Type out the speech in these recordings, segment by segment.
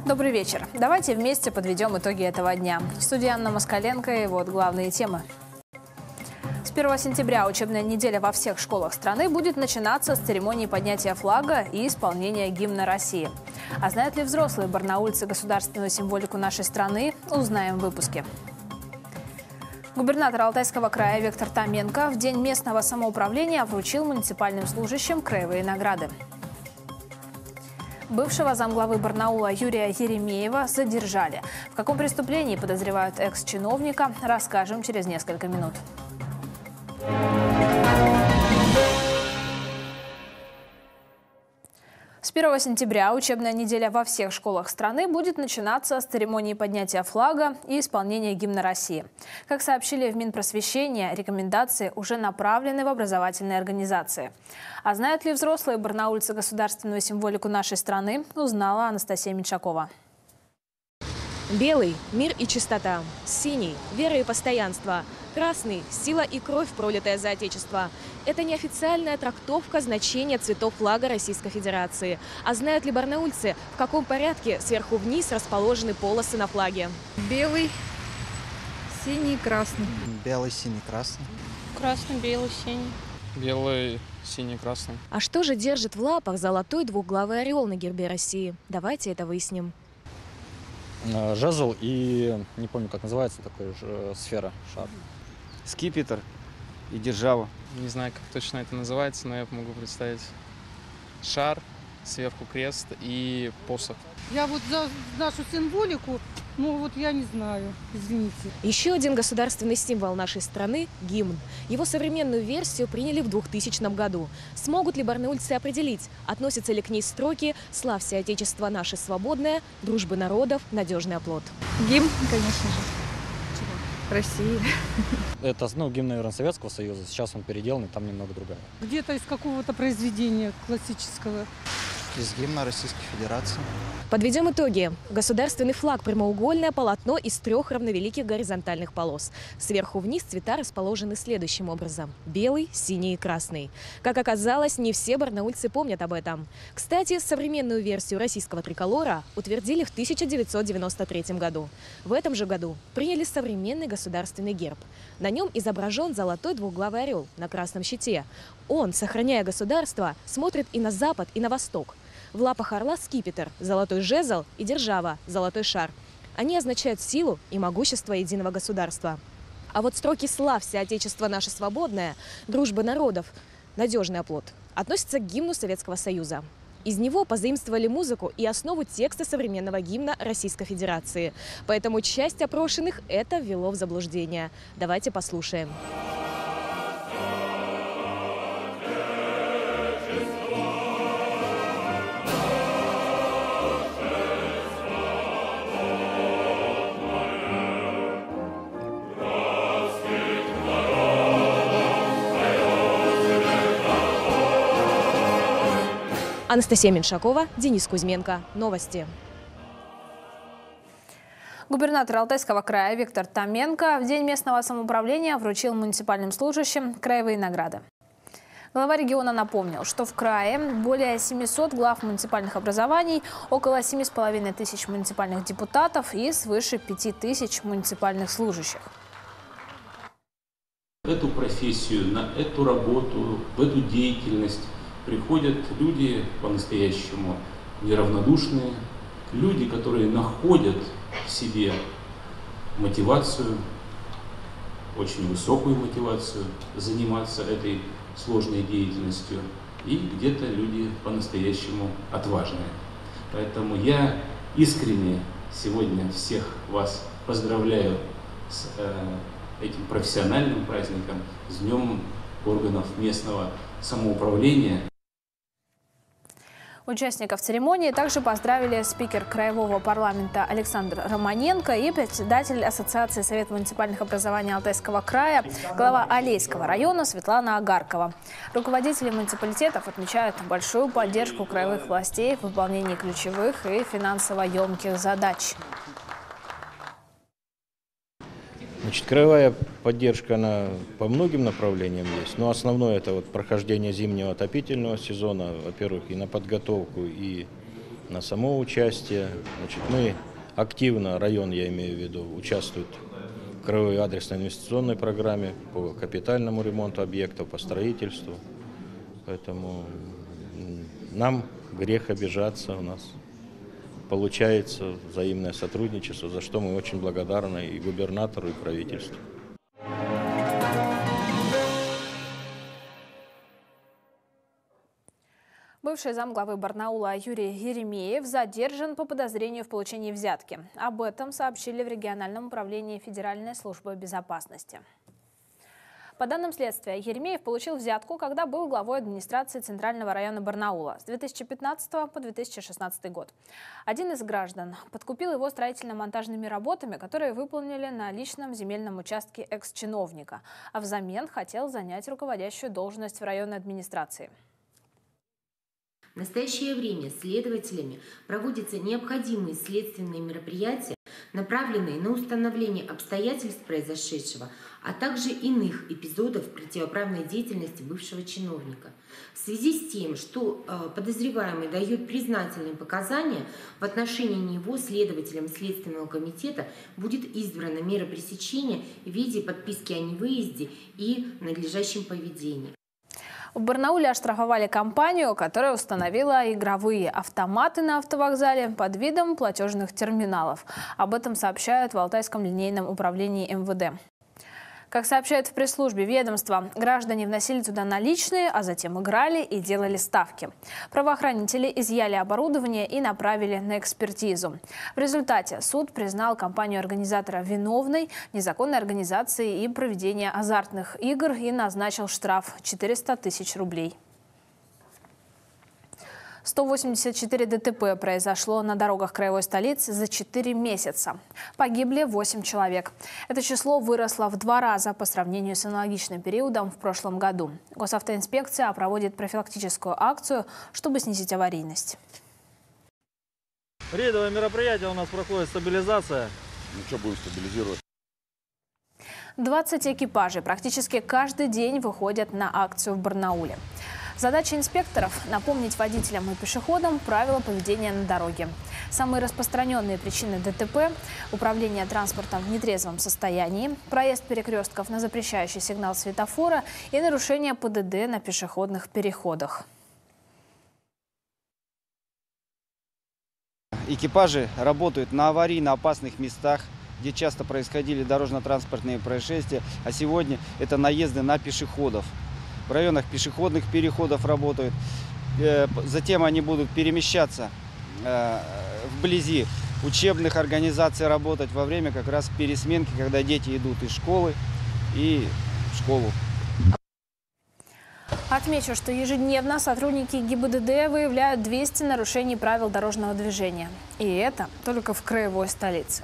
Добрый вечер. Давайте вместе подведем итоги этого дня. В студии Анна Москаленко и вот главные темы. С 1 сентября учебная неделя во всех школах страны будет начинаться с церемонии поднятия флага и исполнения гимна России. А знают ли взрослые барнаульцы государственную символику нашей страны, узнаем в выпуске. Губернатор Алтайского края Виктор Томенко в День местного самоуправления вручил муниципальным служащим краевые награды. Бывшего замглавы Барнаула Юрия Еремеева задержали. В каком преступлении подозревают экс-чиновника, расскажем через несколько минут. С 1 сентября учебная неделя во всех школах страны будет начинаться с церемонии поднятия флага и исполнения гимна России. Как сообщили в Минпросвещения, рекомендации уже направлены в образовательные организации. А знают ли взрослые барнаульцы государственную символику нашей страны, узнала Анастасия Меньшакова. Белый – мир и чистота. Синий – вера и постоянство. Красный – сила и кровь, пролитая за Отечество. Это неофициальная трактовка значения цветов флага Российской Федерации. А знают ли барнаульцы, в каком порядке сверху вниз расположены полосы на флаге? Белый, синий, красный. Белый, синий, красный. Красный, белый, синий. Белый, синий, красный. А что же держит в лапах золотой двухглавый орел на гербе России? Давайте это выясним. Жезл и, не помню, как называется, такая же сфера, шар. Скипетр и держава. Не знаю, как точно это называется, но я могу представить. Шар, сверху крест и посох. Я вот за нашу символику, я не знаю, извините. Еще один государственный символ нашей страны – гимн. Его современную версию приняли в 2000 году. Смогут ли барнаульцы определить, относятся ли к ней строки «Славься, Отечество наше свободное, дружбы народов, надежный оплот». Гимн, конечно же. России. Это, гимн, наверное, Советского Союза. Сейчас он переделан, и там немного другая. Где-то из какого-то произведения классического. Из гимна Российской Федерации. Подведем итоги. Государственный флаг – прямоугольное полотно из 3 равновеликих горизонтальных полос. Сверху вниз цвета расположены следующим образом – белый, синий и красный. Как оказалось, не все барнаульцы помнят об этом. Кстати, современную версию российского триколора утвердили в 1993 году. В этом же году приняли современный государственный герб. На нем изображен золотой двухглавый орел на красном щите. Он, сохраняя государство, смотрит и на запад, и на восток. В лапах орла скипетр, золотой жезл и держава, золотой шар. Они означают силу и могущество единого государства. А вот строки «Славься, Отечество наше свободное», «Дружба народов», «Надежный оплот» относятся к гимну Советского Союза. Из него позаимствовали музыку и основу текста современного гимна Российской Федерации. Поэтому часть опрошенных это ввело в заблуждение. Давайте послушаем. Анастасия Меньшакова, Денис Кузьменко. Новости. Губернатор Алтайского края Виктор Томенко в День местного самоуправления вручил муниципальным служащим краевые награды. Глава региона напомнил, что в крае более 700 глав муниципальных образований, около 7,5 тысяч муниципальных депутатов и свыше 5 тысяч муниципальных служащих. Эту профессию, на эту работу, в эту деятельность приходят люди по-настоящему неравнодушные, люди, которые находят в себе мотивацию, очень высокую мотивацию заниматься этой сложной деятельностью, и где-то люди по-настоящему отважные. Поэтому я искренне сегодня всех вас поздравляю с этим профессиональным праздником, с Днем органов местного самоуправления. Участников церемонии также поздравили спикер Краевого парламента Александр Романенко и председатель Ассоциации Совета муниципальных образований Алтайского края, глава Алейского района Светлана Агаркова. Руководители муниципалитетов отмечают большую поддержку краевых властей в выполнении ключевых и финансово емких задач. Значит, краевая поддержка, она по многим направлениям есть, но основное это вот прохождение зимнего отопительного сезона, во-первых, и на подготовку, и на само участие. Значит, мы активно, район я имею в виду, участвует в краевой адресно-инвестиционной программе по капитальному ремонту объектов, по строительству. Поэтому нам грех обижаться, у нас получается взаимное сотрудничество, за что мы очень благодарны и губернатору, и правительству. Бывший замглавы Барнаула Юрий Еремеев задержан по подозрению в получении взятки. Об этом сообщили в региональном управлении Федеральной службы безопасности. По данным следствия, Еремеев получил взятку, когда был главой администрации Центрального района Барнаула с 2015 по 2016 год. Один из граждан подкупил его строительно-монтажными работами, которые выполнили на личном земельном участке экс-чиновника, а взамен хотел занять руководящую должность в районной администрации. В настоящее время следователями проводятся необходимые следственные мероприятия, направленные на установление обстоятельств произошедшего, а также иных эпизодов противоправной деятельности бывшего чиновника. В связи с тем, что подозреваемый дает признательные показания, в отношении него следователем Следственного комитета будет избрана мера пресечения в виде подписки о невыезде и надлежащем поведении. В Барнауле оштрафовали компанию, которая установила игровые автоматы на автовокзале под видом платежных терминалов. Об этом сообщают в Алтайском линейном управлении МВД. Как сообщают в пресс-службе ведомства, граждане вносили туда наличные, а затем играли и делали ставки. Правоохранители изъяли оборудование и направили на экспертизу. В результате суд признал компанию-организатора виновной незаконной организации и проведения азартных игр и назначил штраф 400 тысяч рублей. 184 ДТП произошло на дорогах краевой столицы за 4 месяца. Погибли 8 человек. Это число выросло в 2 раза по сравнению с аналогичным периодом в прошлом году. Госавтоинспекция проводит профилактическую акцию, чтобы снизить аварийность. Рейдовое мероприятие у нас проходит, стабилизация. Ну что, будем стабилизировать? 20 экипажей практически каждый день выходят на акцию в Барнауле. Задача инспекторов – напомнить водителям и пешеходам правила поведения на дороге. Самые распространенные причины ДТП – управление транспортом в нетрезвом состоянии, проезд перекрестков на запрещающий сигнал светофора и нарушение ПДД на пешеходных переходах. Экипажи работают на аварийно опасных местах, где часто происходили дорожно-транспортные происшествия, а сегодня это наезды на пешеходов. В районах пешеходных переходов работают. Затем они будут перемещаться вблизи учебных организаций, работать во время как раз пересменки, когда дети идут из школы и в школу. Отмечу, что ежедневно сотрудники ГИБДД выявляют 200 нарушений правил дорожного движения. И это только в краевой столице.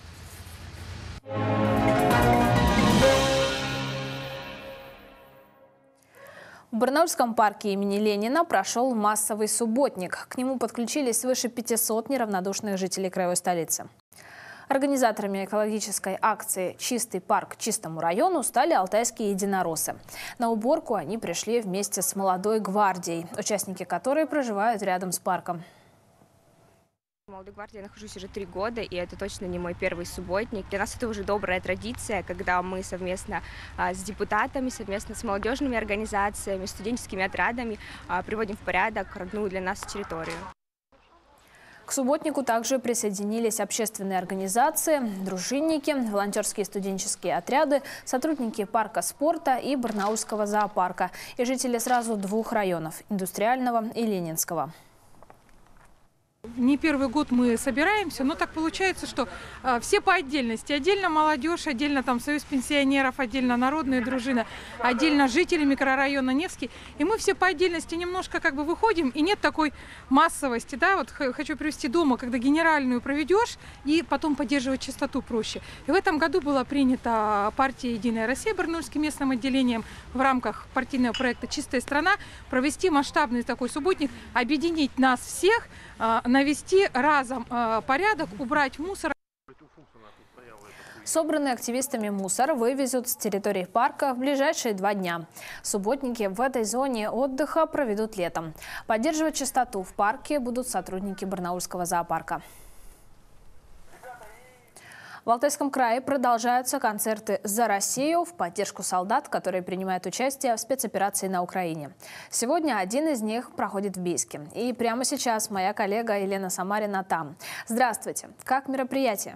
В Барнаульском парке имени Ленина прошел массовый субботник. К нему подключились свыше 500 неравнодушных жителей краевой столицы. Организаторами экологической акции «Чистый парк чистому району» стали алтайские единороссы. На уборку они пришли вместе с молодой гвардией, участники которой проживают рядом с парком. В «Молодой гвардии» я нахожусь уже 3 года, и это точно не мой первый субботник. Для нас это уже добрая традиция, когда мы совместно с депутатами, совместно с молодежными организациями, студенческими отрядами приводим в порядок родную для нас территорию. К субботнику также присоединились общественные организации, дружинники, волонтерские студенческие отряды, сотрудники парка спорта и Барнаульского зоопарка и жители сразу 2 районов – Индустриального и Ленинского. Не первый год мы собираемся, но так получается, что все по отдельности. Отдельно молодежь, отдельно там Союз пенсионеров, отдельно народная дружина, отдельно жители микрорайона Невский. И мы все по отдельности немножко как бы выходим, и нет такой массовости. Да? Вот хочу привести дома, когда генеральную проведешь, и потом поддерживать чистоту проще. И в этом году была принята партия «Единая Россия» Барнаульским местным отделением в рамках партийного проекта «Чистая страна» провести масштабный такой субботник, объединить нас всех, навести разом порядок, убрать мусор. Собранный активистами мусор вывезут с территории парка в ближайшие 2 дня. Субботники в этой зоне отдыха проведут летом. Поддерживать чистоту в парке будут сотрудники Барнаульского зоопарка. В Алтайском крае продолжаются концерты «За Россию» в поддержку солдат, которые принимают участие в спецоперации на Украине. Сегодня один из них проходит в Бийске. И прямо сейчас моя коллега Елена Самарина там. Здравствуйте. Как мероприятие?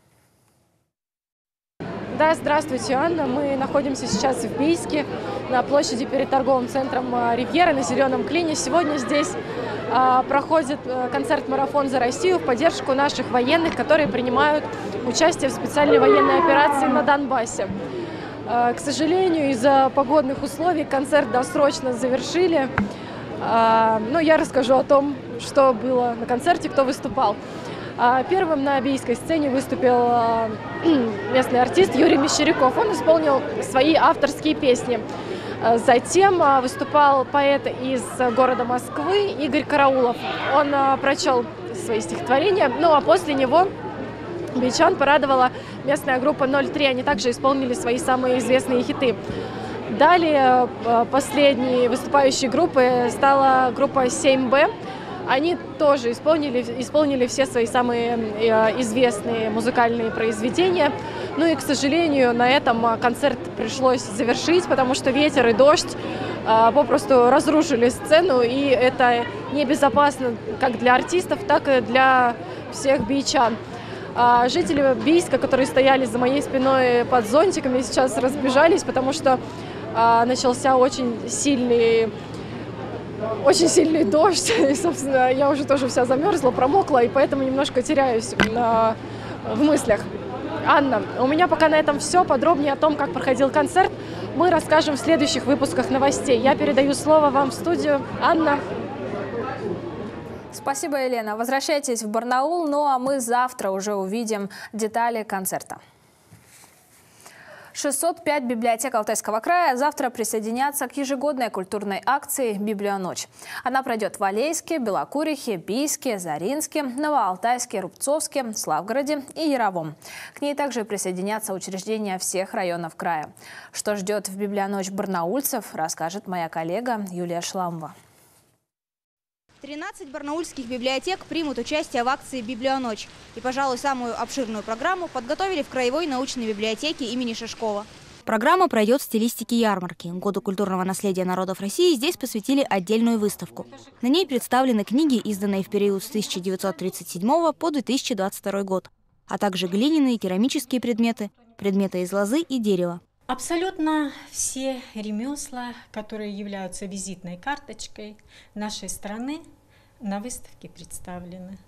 Да, здравствуйте, Анна. Мы находимся сейчас в Бийске, на площади перед торговым центром «Ривьера» на Зеленом Клине. Сегодня здесь проходит концерт-марафон «За Россию» в поддержку наших военных, которые принимают участие в специальной военной операции на Донбассе. К сожалению, из-за погодных условий концерт досрочно завершили. Но я расскажу о том, что было на концерте, кто выступал. Первым на бийской сцене выступил местный артист Юрий Мещеряков. Он исполнил свои авторские песни. Затем выступал поэт из города Москвы Игорь Караулов. Он прочел свои стихотворения, ну а после него бичан порадовала местная группа 03. Они также исполнили свои самые известные хиты. Далее последней выступающей группой стала группа 7Б. Они тоже исполнили все свои самые известные музыкальные произведения. Ну и, к сожалению, на этом концерт пришлось завершить, потому что ветер и дождь попросту разрушили сцену, и это небезопасно как для артистов, так и для всех бичан. Жители Бийска, которые стояли за моей спиной под зонтиками, сейчас разбежались, потому что начался очень сильный дождь, и, собственно, я уже тоже вся замерзла, промокла, и поэтому немножко теряюсь в мыслях. Анна, у меня пока на этом все. Подробнее о том, как проходил концерт, мы расскажем в следующих выпусках новостей. Я передаю слово вам в студию. Анна. Спасибо, Елена. Возвращайтесь в Барнаул, ну а мы завтра уже увидим детали концерта. 605 библиотек Алтайского края завтра присоединятся к ежегодной культурной акции «Библионочь». Она пройдет в Алейске, Белокурихе, Бийске, Заринске, Новоалтайске, Рубцовске, Славгороде и Яровом. К ней также присоединятся учреждения всех районов края. Что ждет в «Библионочь» барнаульцев, расскажет моя коллега Юлия Шламова. 13 барнаульских библиотек примут участие в акции «Библионочь». И, пожалуй, самую обширную программу подготовили в Краевой научной библиотеке имени Шишкова. Программа пройдет в стилистике ярмарки. Году культурного наследия народов России здесь посвятили отдельную выставку. На ней представлены книги, изданные в период с 1937 по 2022 год, а также глиняные и керамические предметы, предметы из лозы и дерева. Абсолютно все ремесла, которые являются визитной карточкой нашей страны, на выставке представлены.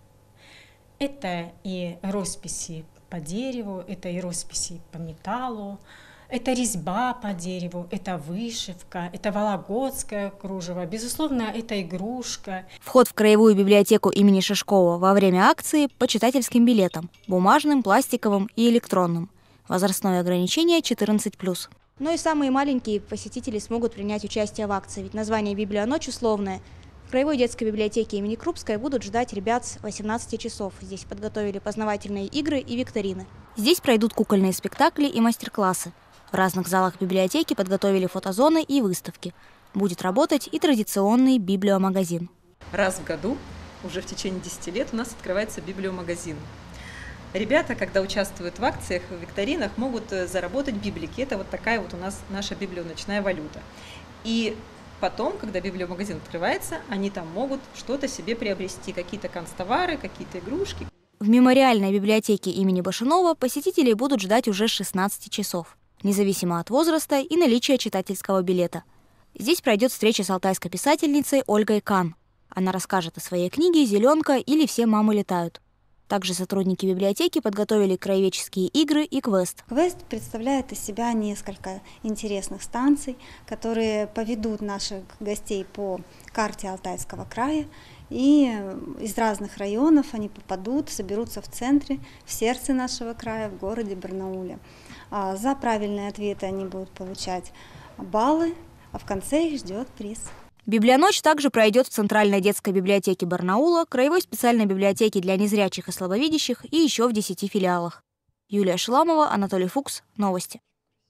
Это и росписи по дереву, это и росписи по металлу, это резьба по дереву, это вышивка, это вологодское кружево, безусловно, это игрушка. Вход в Краевую библиотеку имени Шишкова во время акции по читательским билетам – бумажным, пластиковым и электронным. Возрастное ограничение 14+. Но и самые маленькие посетители смогут принять участие в акции, ведь название «Библионочь» условное. В Краевой детской библиотеке имени Крупской будут ждать ребят с 18 часов. Здесь подготовили познавательные игры и викторины. Здесь пройдут кукольные спектакли и мастер-классы. В разных залах библиотеки подготовили фотозоны и выставки. Будет работать и традиционный библиомагазин. Раз в году, уже в течение 10 лет, у нас открывается библиомагазин. Ребята, когда участвуют в акциях, в викторинах, могут заработать библики. Это вот такая вот у нас наша библионочная валюта. И потом, когда библиомагазин открывается, они там могут что-то себе приобрести, какие-то канцтовары, какие-то игрушки. В мемориальной библиотеке имени Башинова посетителей будут ждать уже с 16 часов, независимо от возраста и наличия читательского билета. Здесь пройдет встреча с алтайской писательницей Ольгой Кан. Она расскажет о своей книге «Зеленка» или «Все мамы летают». Также сотрудники библиотеки подготовили краеведческие игры и квест. Квест представляет из себя несколько интересных станций, которые поведут наших гостей по карте Алтайского края. И из разных районов они попадут, соберутся в центре, в сердце нашего края, в городе Барнауле. За правильные ответы они будут получать баллы, а в конце их ждет приз. Библионочь также пройдет в Центральной детской библиотеке Барнаула, Краевой специальной библиотеке для незрячих и слабовидящих и еще в 10 филиалах. Юлия Шиламова, Анатолий Фукс. Новости.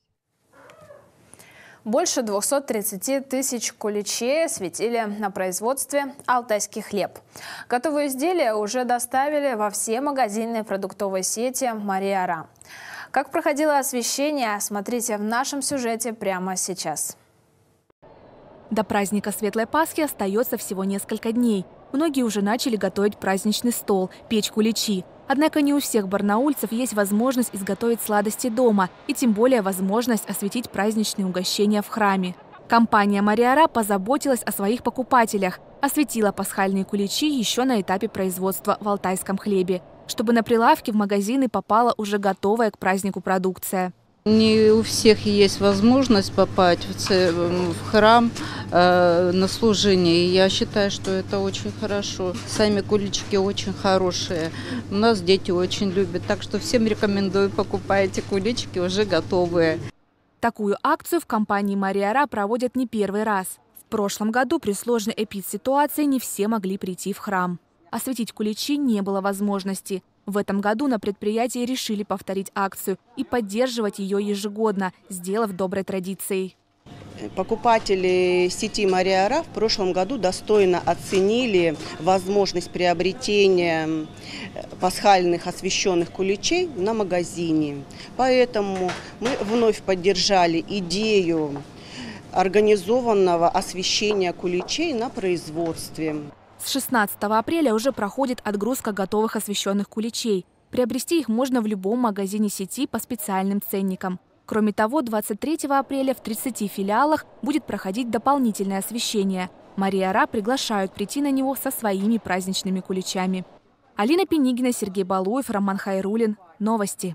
Больше 230 тысяч куличей светили на производстве «Алтайский хлеб». Готовые изделия уже доставили во все магазины продуктовой сети «Мария-Ра». Как проходило освещение, смотрите в нашем сюжете прямо сейчас. До праздника Светлой Пасхи остается всего несколько дней. Многие уже начали готовить праздничный стол, печь куличи. Однако не у всех барнаульцев есть возможность изготовить сладости дома и тем более возможность осветить праздничные угощения в храме. Компания «Мария-Ра» позаботилась о своих покупателях, осветила пасхальные куличи еще на этапе производства в алтайском хлебе, чтобы на прилавки в магазины попала уже готовая к празднику продукция. Не у всех есть возможность попасть в храм на служение. И я считаю, что это очень хорошо. Сами куличики очень хорошие. У нас дети очень любят. Так что всем рекомендую, покупайте куличики уже готовые. Такую акцию в компании «Мария-Ра» проводят не первый раз. В прошлом году при сложной эпидситуации не все могли прийти в храм. Осветить куличи не было возможности. В этом году на предприятии решили повторить акцию и поддерживать ее ежегодно, сделав доброй традицией. Покупатели сети «Мария-Ра» в прошлом году достойно оценили возможность приобретения пасхальных освященных куличей на магазине. Поэтому мы вновь поддержали идею организованного освящения куличей на производстве. С 16 апреля уже проходит отгрузка готовых освященных куличей. Приобрести их можно в любом магазине сети по специальным ценникам. Кроме того, 23 апреля в 30 филиалах будет проходить дополнительное освящение. «Мария-Ра» приглашают прийти на него со своими праздничными куличами. Алина Пенигина, Сергей Балуев, Роман Хайрулин. Новости.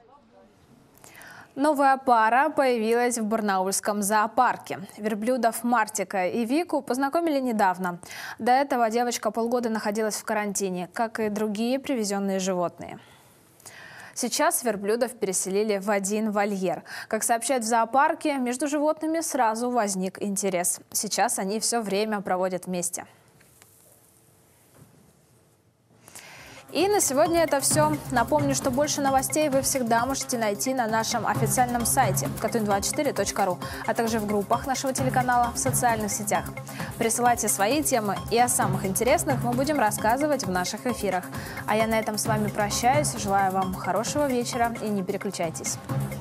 Новая пара появилась в барнаульском зоопарке. Верблюдов Мартика и Вику познакомили недавно. До этого девочка полгода находилась в карантине, как и другие привезенные животные. Сейчас верблюдов переселили в один вольер. Как сообщают в зоопарке, между животными сразу возник интерес. Сейчас они все время проводят вместе. И на сегодня это все. Напомню, что больше новостей вы всегда можете найти на нашем официальном сайте katun24.ru, а также в группах нашего телеканала в социальных сетях. Присылайте свои темы, и о самых интересных мы будем рассказывать в наших эфирах. А я на этом с вами прощаюсь. Желаю вам хорошего вечера и не переключайтесь.